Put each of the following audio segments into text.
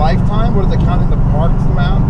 lifetime? What is it counting the parked amount?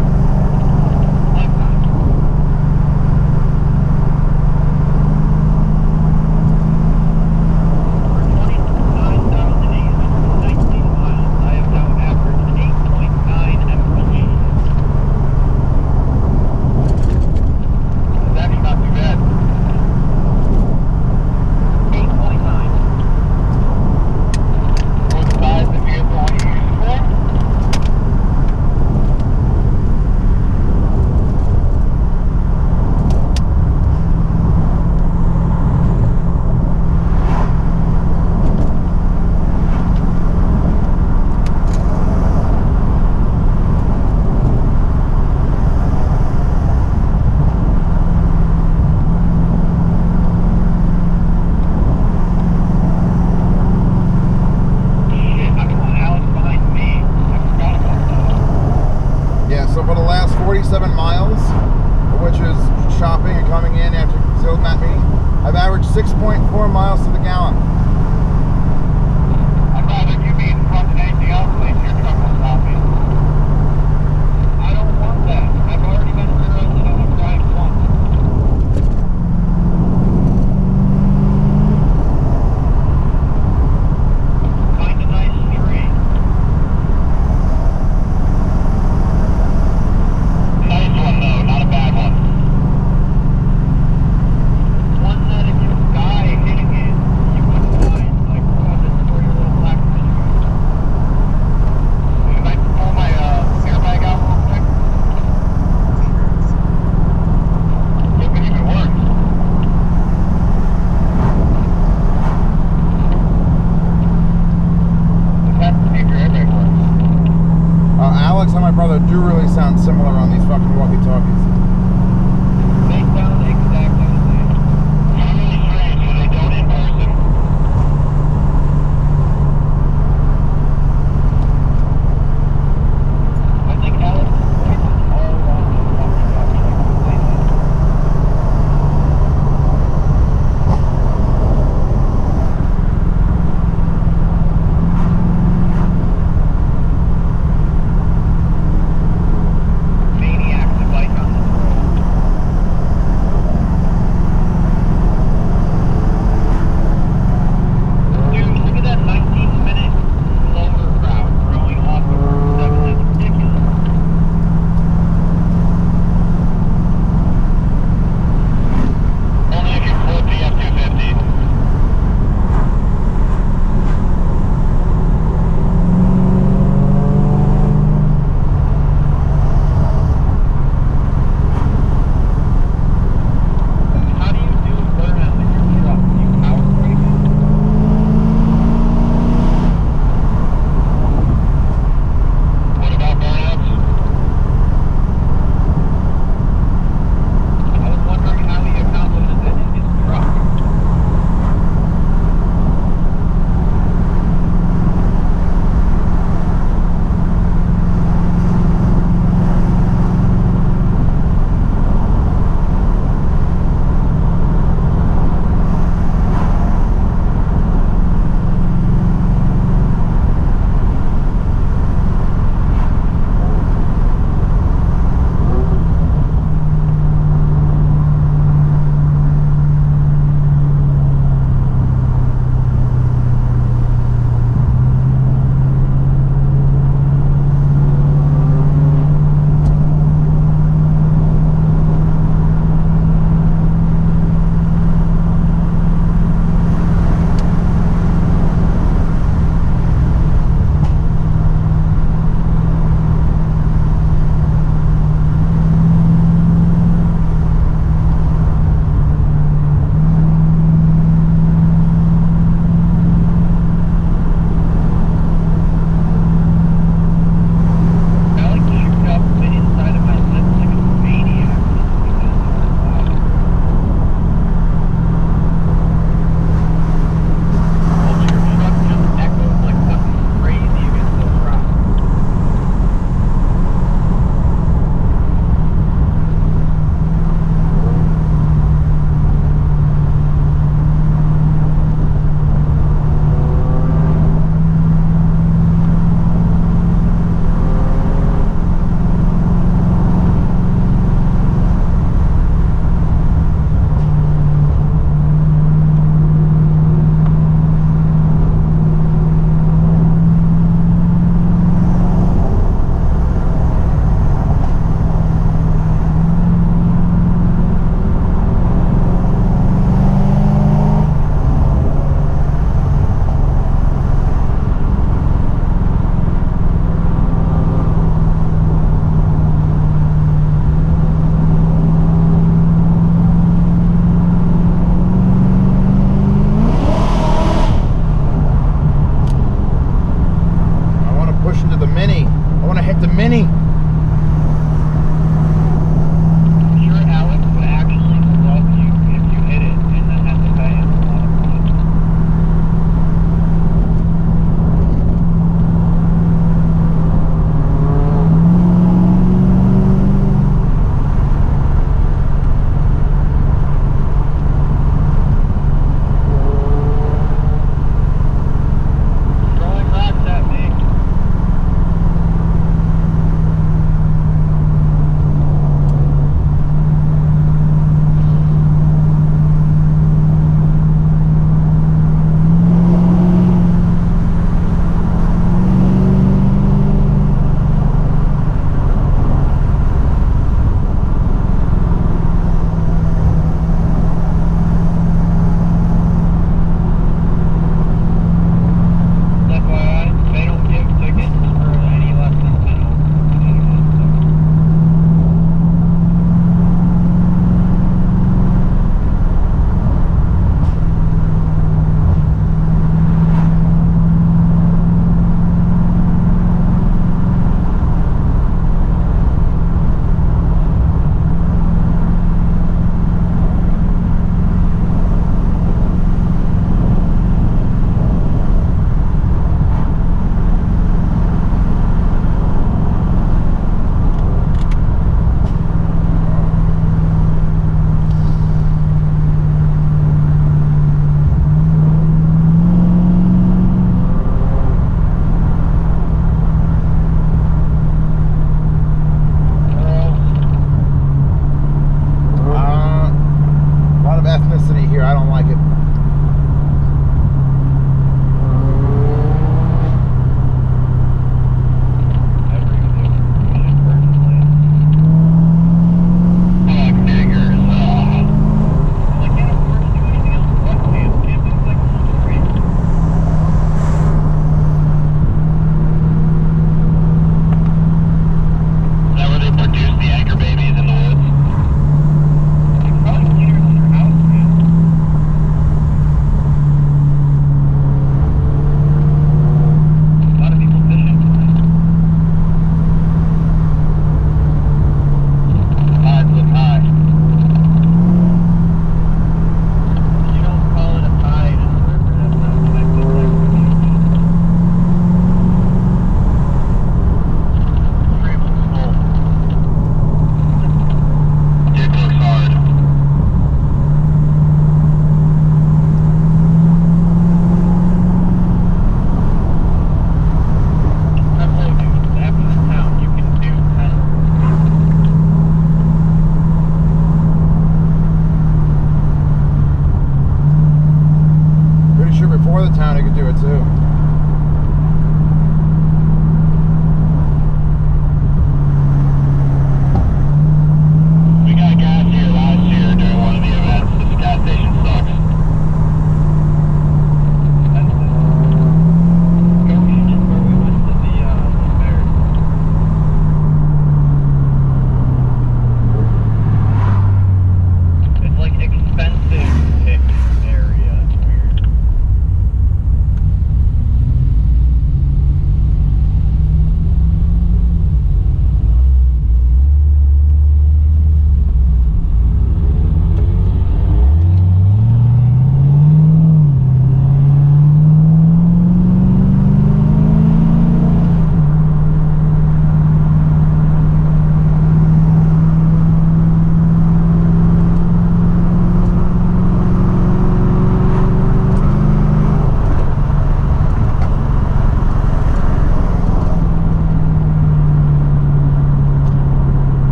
So for the last 47 miles, which is shopping and coming in after Zilled Mat meeting, I've averaged 6.4 miles to the gallon. I'd rather you be in front than anything else unless your truck will stop me. I don't want that. I've already been through it and I'm driving once. Kinda nice tree. Nice one though, not a bad one. One that if you die hitting it, you wouldn't mind. Like, this is where your little black fish goes. Should I pull my air bag out real quick? It could even work. Just have to see if your air bag works. Alex and my brother do really sound similar on these fucking walkie-talkies. They sound exactly the same. It's really strange when they don't in person. I think Alex's voice is all on the walkie-talkie, like completely. Maniac to bike on this road.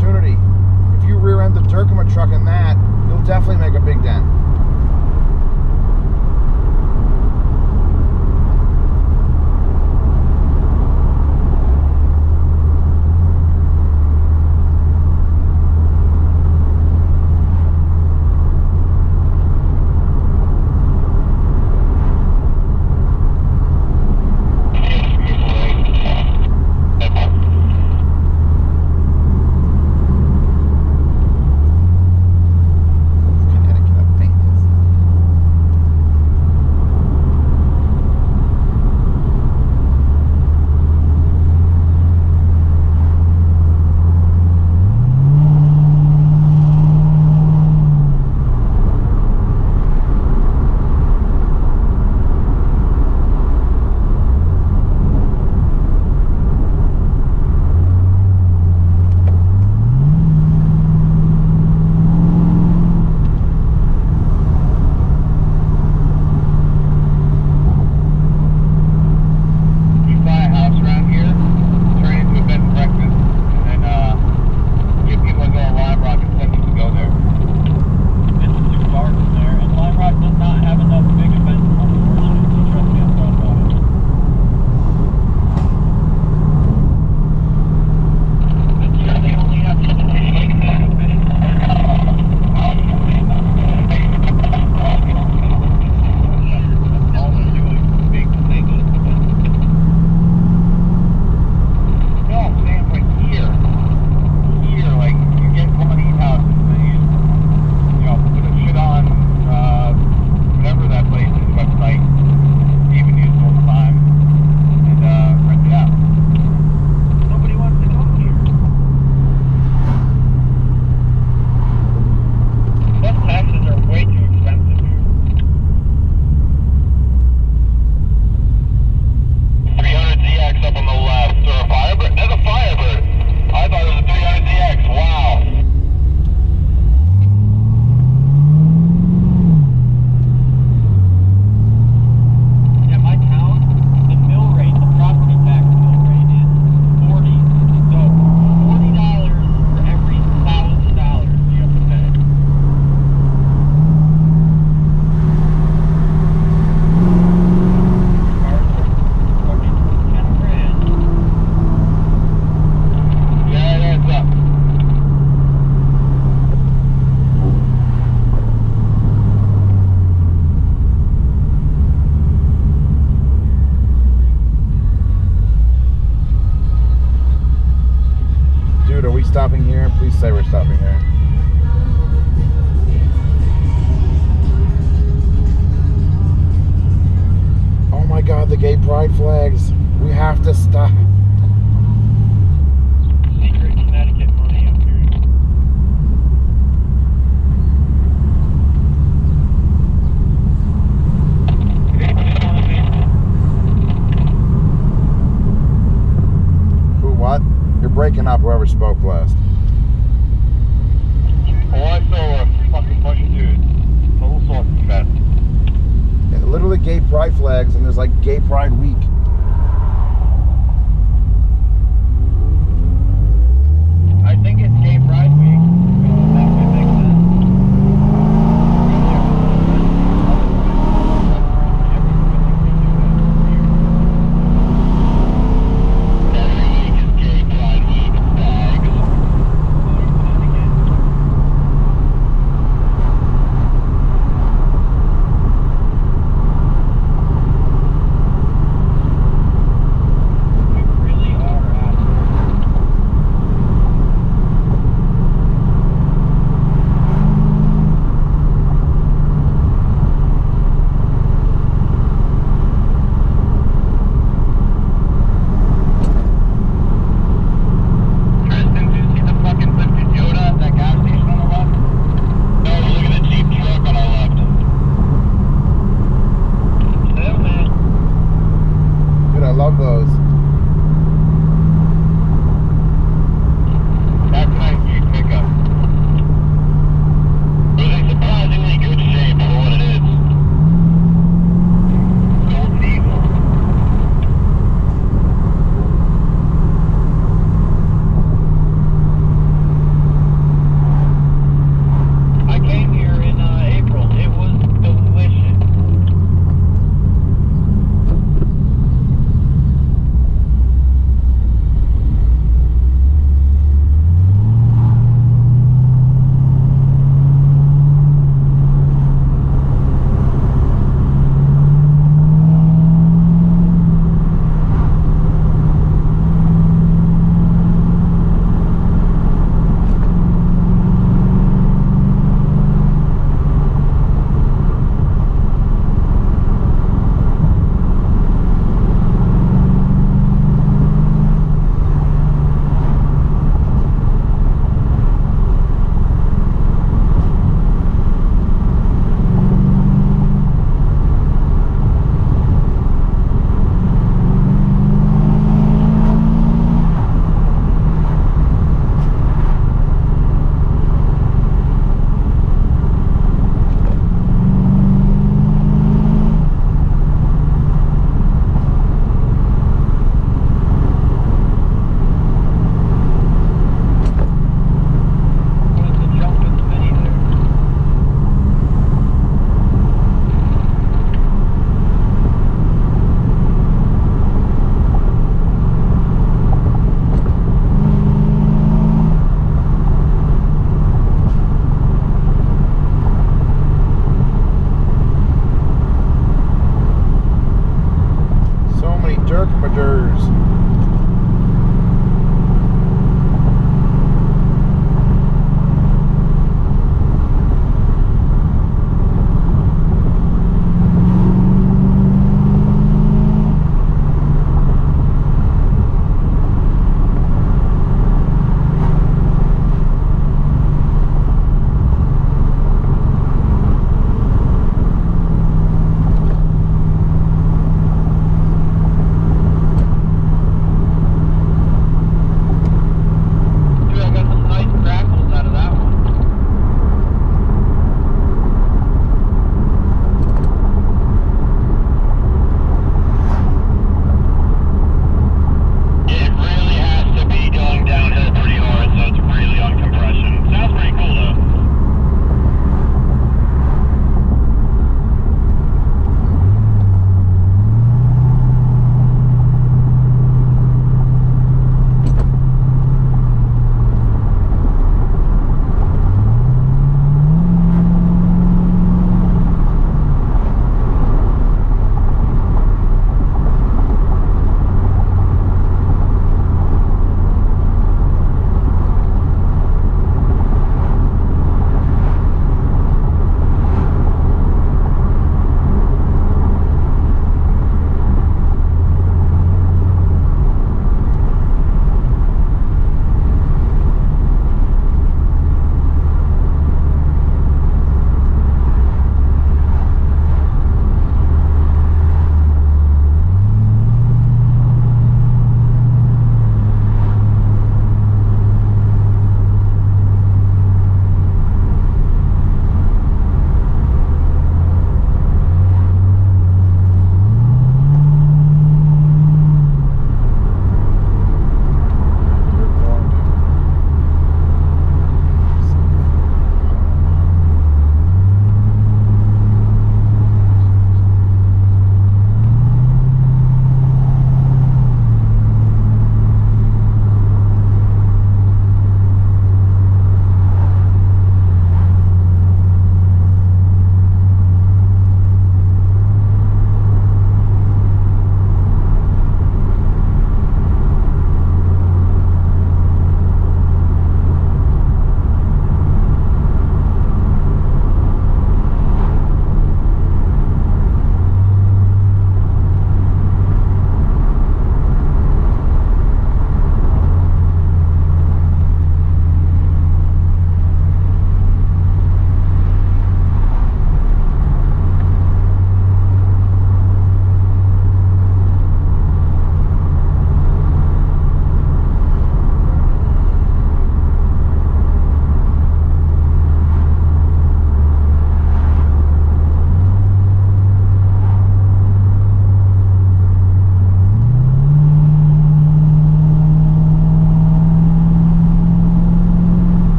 opportunity. If you rear end the Dirkema truck in that, you'll definitely make a big dent. Stopping here? Please say we're stopping here. Oh my God, the gay pride flags. We have to stop. Secret Connecticut money up here. Who, what? You're breaking up, whoever spoke last. All I saw were a fucking bunch of dudes. Total sausage fest. Yeah, literally gay pride flags, and there's like gay pride week. I think it's gay pride week. That would make sense.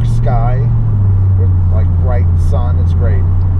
dark sky with like bright sun. It's great.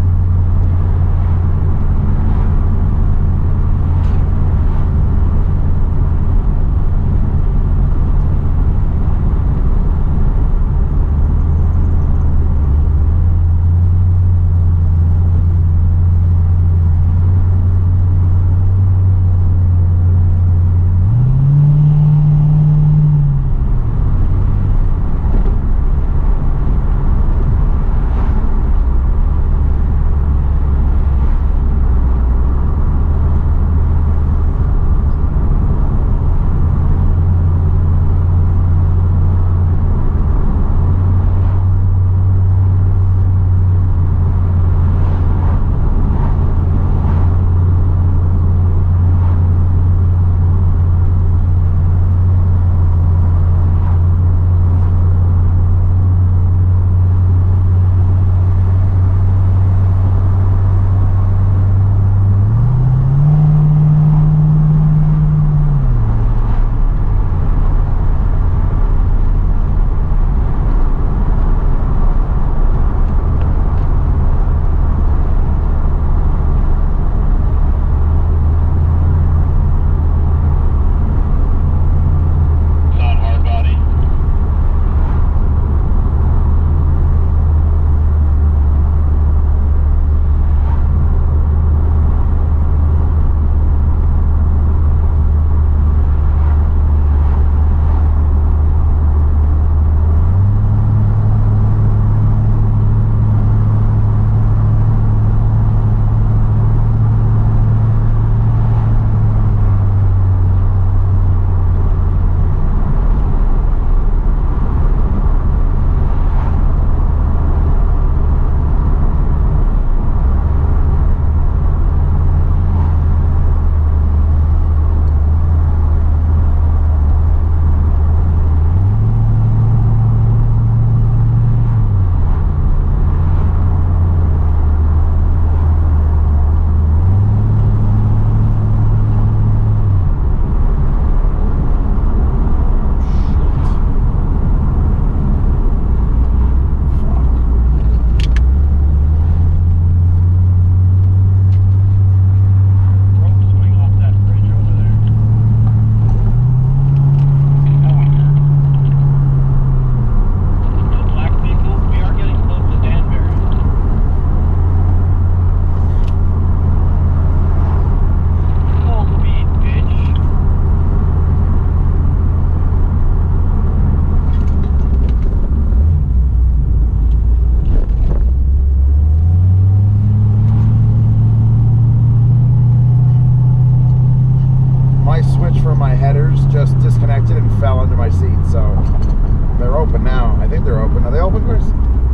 Just disconnected and fell under my seat, so they're open now. I think they're open. Are they open, Chris?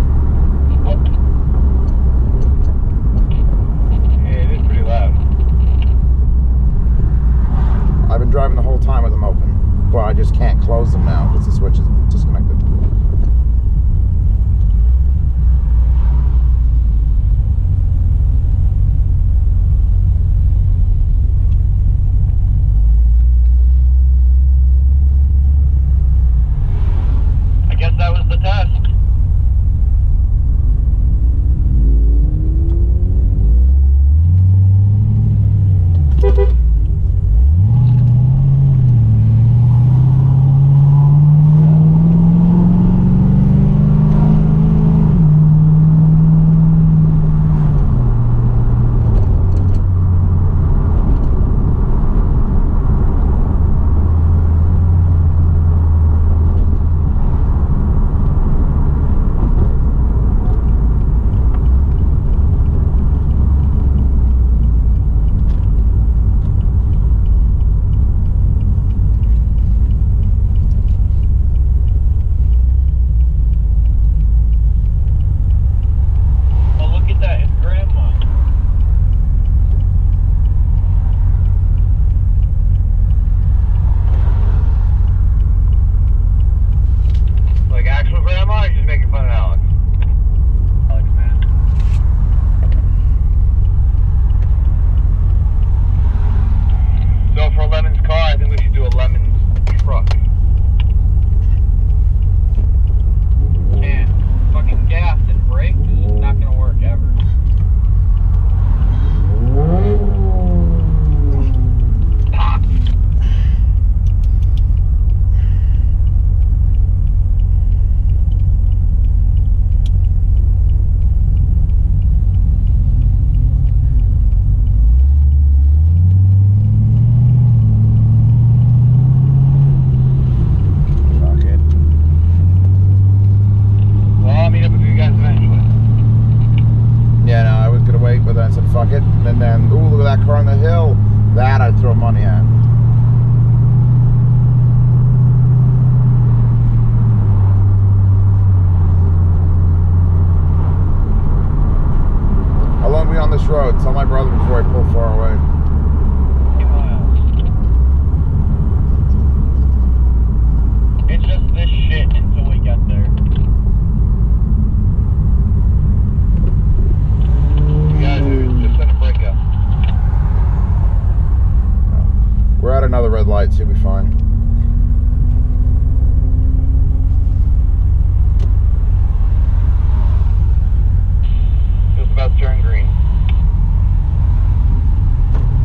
Yeah, it is pretty loud. I've been driving the whole time with them open. Well, I just can't close them now because the switch is disconnected. I guess that was the test. brother before I pull far away. 8 miles. It's just this shit until we get there. Yeah, dude, just send a brake up. We're at another red light, so you'll be fine. Just about to turn green.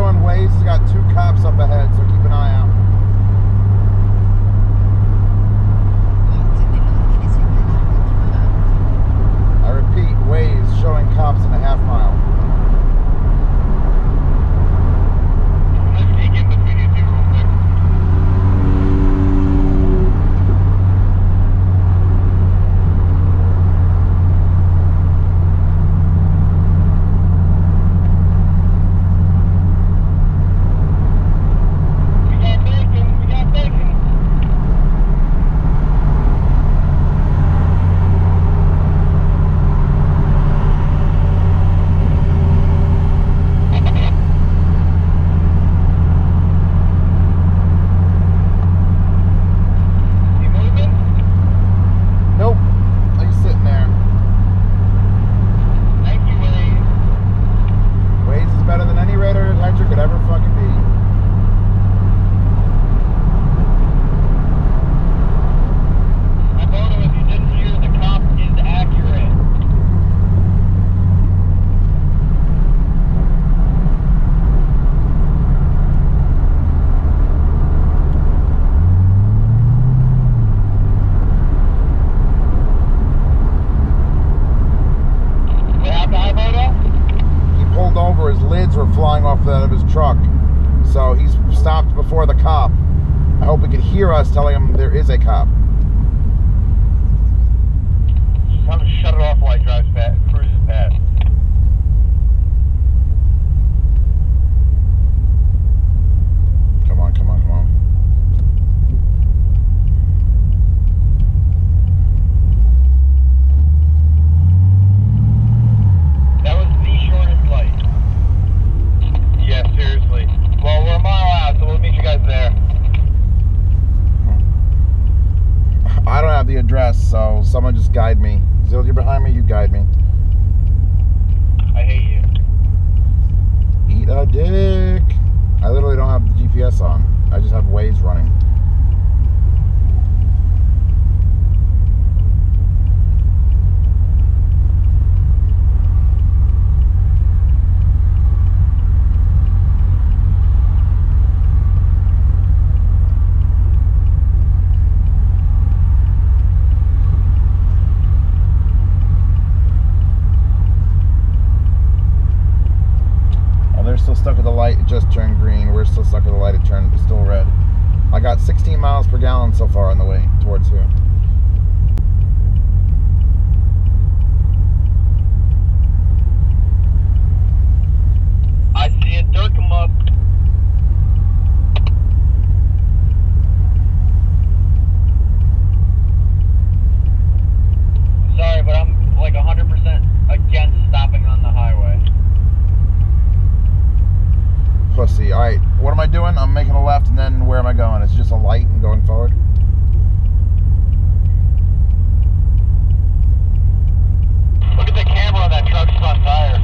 on Waze has got 2 cops up ahead, so keep an eye out. I repeat, Waze showing cops in a half mile. Let's sneak in between you two real quick. We got bacon. You moving? Nope. He's sitting there. Thank you, Willie. Waze is better than any radar detector could ever fucking be. My photo, if you didn't hear, the cop is accurate. What happened, hi, photo? He pulled over, his lids were flying off out of his truck. So he's stopped before the cop. I hope he could hear us telling him there is a cop. Just tell him to shut it off while he drives past, cruises past. Come on, come on, come on. That was the shortest light. Yeah, seriously. Well, we're a mile out, so we'll meet you guys there. I don't have the address, so someone just guide me. Zil, you're behind me, you guide me. I hate you. Eat a dick. I literally don't have the GPS on. I just have Waze running. They're still stuck with the light. It just turned green. We're still stuck with the light. It's still red. I got 16 miles per gallon so far on the way towards here. I see it. Dirk him up. Sorry, but I'm like 100% against stopping on the highway. Pussy. Alright, what am I doing? I'm making a left, and then where am I going? It's just a light and going forward? Look at the camera on that truck's front tire.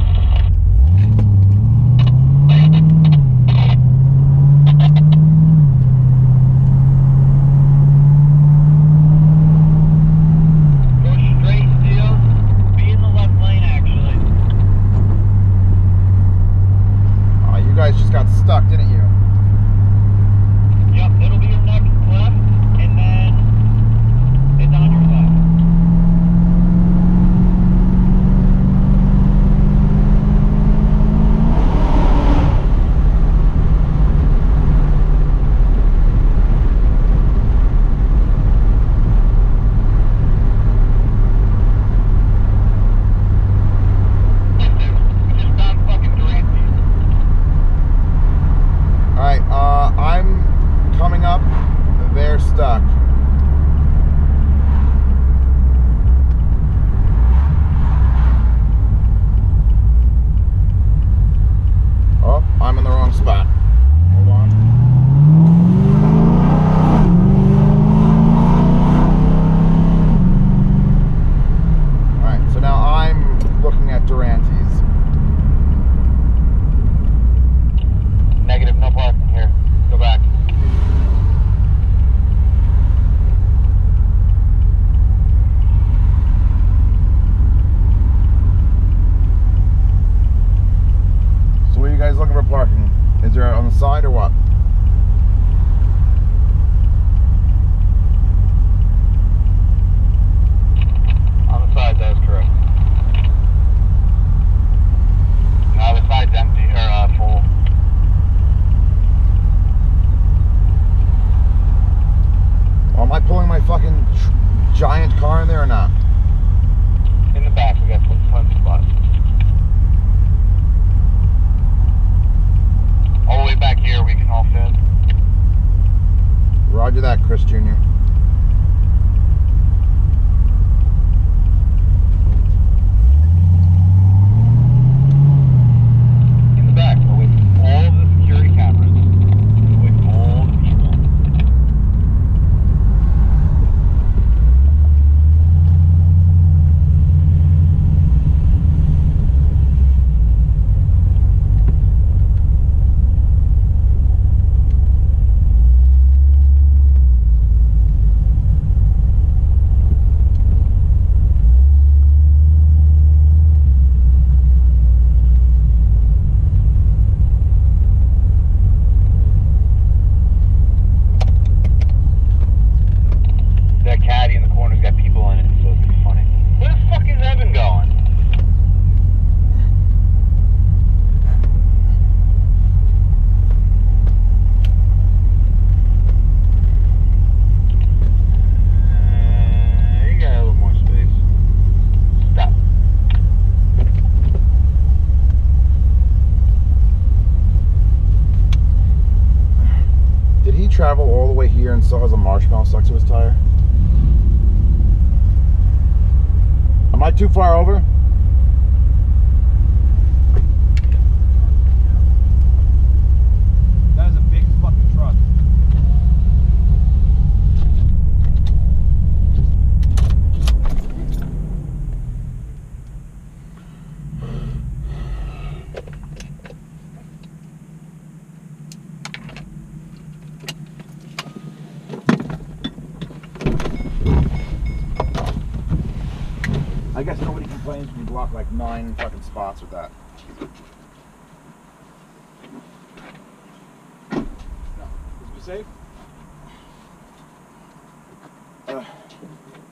Go straight, Steel. Be in the left lane, actually. You guys just got stuck, didn't you? Yep, it'll be your next left, and you're on the side or what? On the side, that's correct. Now the side's empty, or full. Well, am I pulling my fucking giant car in there or not? In the back, we got tons of spots. All the way back here, we can all fit. Roger that, Chris Jr. In the back, with all of the security cameras, with all the people. That caddy in the corner's got people in it, so it's gonna be funny. Where the fuck is Evan going? You got a little more space. Stop. Did he travel all the way here and still has a marshmallow stuck to his tire? Am I too far over? That is a big fucking truck. I guess nobody complains when you block like 9 fucking spots with that. Is we safe?